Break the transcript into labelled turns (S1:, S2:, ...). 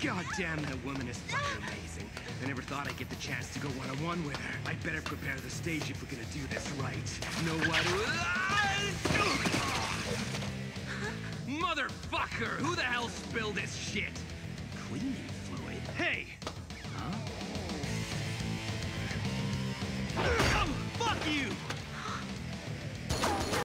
S1: God damn, that woman is fucking amazing. I never thought I'd get the chance to go one-on-one with her. I'd better prepare the stage if we're gonna do this right. Know what? Motherfucker! Who the hell spilled this shit? Cleaning fluid? Hey! Huh?